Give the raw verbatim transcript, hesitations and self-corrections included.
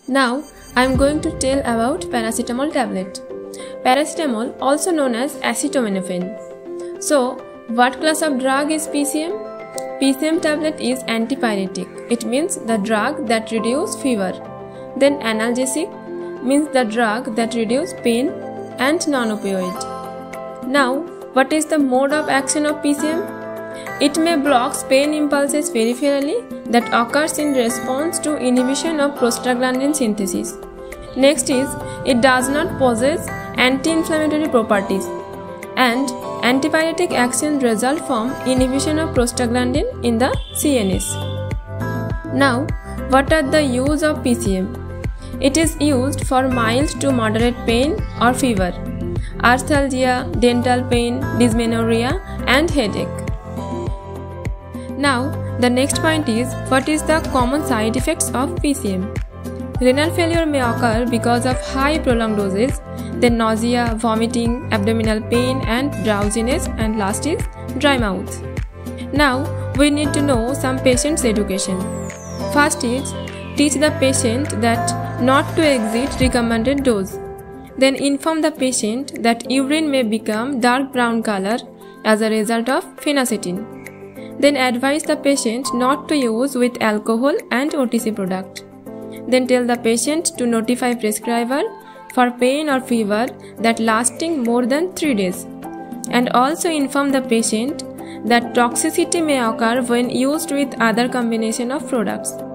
Now I am going to tell about paracetamol tablet. Paracetamol, also known as acetaminophen. So, what class of drug is P C M? P C M tablet is antipyretic. It means the drug that reduces fever. Then analgesic means the drug that reduces pain, and non-opioid. Now, what is the mode of action of P C M? It may block pain impulses peripherally that occurs in response to inhibition of prostaglandin synthesis. Next is, it does not possess anti-inflammatory properties, and antipyretic action result from inhibition of prostaglandin in the C N S. Now, what are the use of P C M? It is used for mild to moderate pain or fever, arthalgia, dental pain, dysmenorrhea, and headache. Now, the next point is, what is the common side effects of P C M? Renal failure may occur because of high prolonged doses, then nausea, vomiting, abdominal pain, and drowsiness, and last is dry mouth. Now, we need to know some patient's education. First is, teach the patient that not to exceed recommended dose. Then inform the patient that urine may become dark brown color as a result of phenacetin. Then advise the patient not to use with alcohol and O T C product. Then tell the patient to notify prescriber for pain or fever that lasting more than three days. And also inform the patient that toxicity may occur when used with other combination of products.